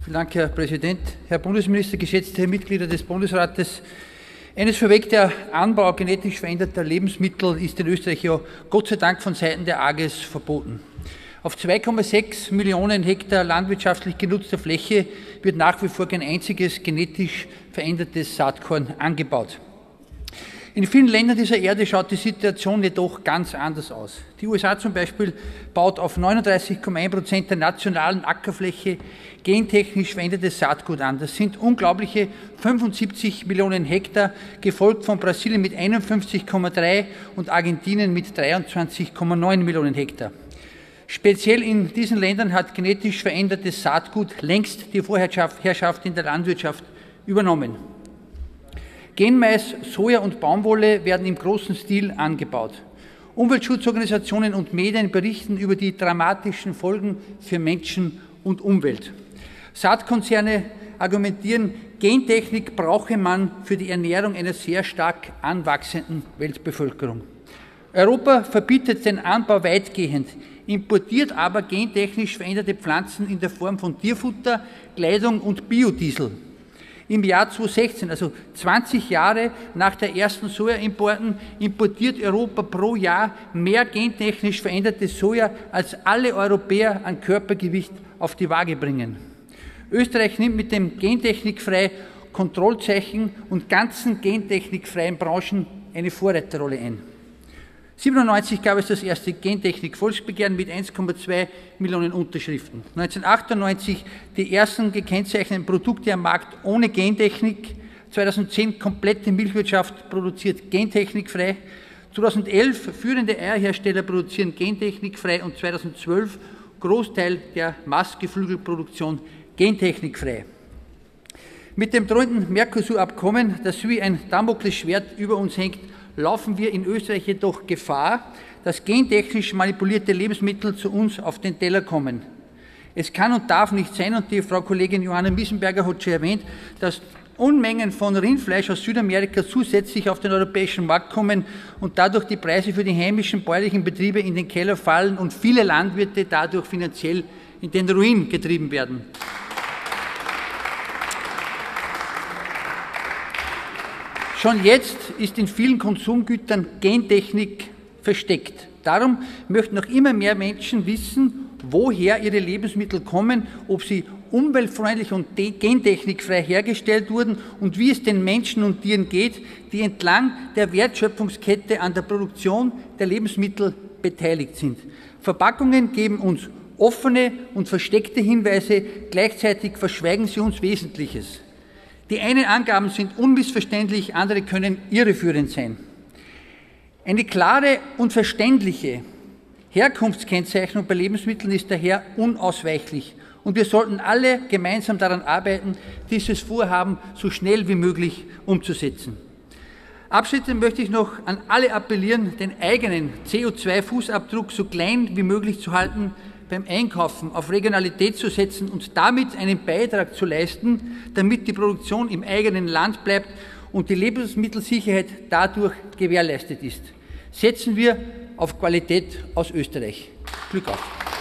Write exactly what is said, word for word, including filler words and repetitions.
Vielen Dank, Herr Präsident. Herr Bundesminister, geschätzte Mitglieder des Bundesrates. Eines vorweg, der Anbau genetisch veränderter Lebensmittel ist in Österreich ja Gott sei Dank von Seiten der AGES verboten. Auf zwei Komma sechs Millionen Hektar landwirtschaftlich genutzter Fläche wird nach wie vor kein einziges genetisch verändertes Saatkorn angebaut. In vielen Ländern dieser Erde schaut die Situation jedoch ganz anders aus. Die U S A zum Beispiel baut auf neununddreißig Komma eins Prozent der nationalen Ackerfläche gentechnisch verändertes Saatgut an. Das sind unglaubliche fünfundsiebzig Millionen Hektar, gefolgt von Brasilien mit einundfünfzig Komma drei und Argentinien mit dreiundzwanzig Komma neun Millionen Hektar. Speziell in diesen Ländern hat genetisch verändertes Saatgut längst die Vorherrschaft in der Landwirtschaft übernommen. Genmais, Soja und Baumwolle werden im großen Stil angebaut. Umweltschutzorganisationen und Medien berichten über die dramatischen Folgen für Menschen und Umwelt. Saatkonzerne argumentieren, Gentechnik brauche man für die Ernährung einer sehr stark anwachsenden Weltbevölkerung. Europa verbietet den Anbau weitgehend, importiert aber gentechnisch veränderte Pflanzen in der Form von Tierfutter, Kleidung und Biodiesel. Im Jahr zweitausendsechzehn, also zwanzig Jahre nach der ersten Sojaimporten, importiert Europa pro Jahr mehr gentechnisch verändertes Soja, als alle Europäer an Körpergewicht auf die Waage bringen. Österreich nimmt mit dem gentechnikfrei Kontrollzeichen und ganzen gentechnikfreien Branchen eine Vorreiterrolle ein. neunzehnhundertsiebenundneunzig gab es das erste Gentechnik-Volksbegehren mit eins Komma zwei Millionen Unterschriften. neunzehnhundertachtundneunzig die ersten gekennzeichneten Produkte am Markt ohne Gentechnik. zweitausendzehn komplette Milchwirtschaft produziert gentechnikfrei. zweitausendelf führende Eierhersteller produzieren gentechnikfrei und zweitausendzwölf Großteil der Mastgeflügelproduktion gentechnikfrei. Mit dem drohenden Mercosur-Abkommen, das wie ein Damoklesschwert über uns hängt, laufen wir in Österreich jedoch Gefahr, dass gentechnisch manipulierte Lebensmittel zu uns auf den Teller kommen. Es kann und darf nicht sein, und die Frau Kollegin Johanna Miesenberger hat schon erwähnt, dass Unmengen von Rindfleisch aus Südamerika zusätzlich auf den europäischen Markt kommen und dadurch die Preise für die heimischen bäuerlichen Betriebe in den Keller fallen und viele Landwirte dadurch finanziell in den Ruin getrieben werden. Schon jetzt ist in vielen Konsumgütern Gentechnik versteckt. Darum möchten noch immer mehr Menschen wissen, woher ihre Lebensmittel kommen, ob sie umweltfreundlich und gentechnikfrei hergestellt wurden und wie es den Menschen und Tieren geht, die entlang der Wertschöpfungskette an der Produktion der Lebensmittel beteiligt sind. Verpackungen geben uns offene und versteckte Hinweise, gleichzeitig verschweigen sie uns Wesentliches. Die einen Angaben sind unmissverständlich, andere können irreführend sein. Eine klare und verständliche Herkunftskennzeichnung bei Lebensmitteln ist daher unausweichlich. Und wir sollten alle gemeinsam daran arbeiten, dieses Vorhaben so schnell wie möglich umzusetzen. Abschließend möchte ich noch an alle appellieren, den eigenen C O zwei Fußabdruck so klein wie möglich zu halten, beim Einkaufen auf Regionalität zu setzen und damit einen Beitrag zu leisten, damit die Produktion im eigenen Land bleibt und die Lebensmittelsicherheit dadurch gewährleistet ist. Setzen wir auf Qualität aus Österreich. Glück auf!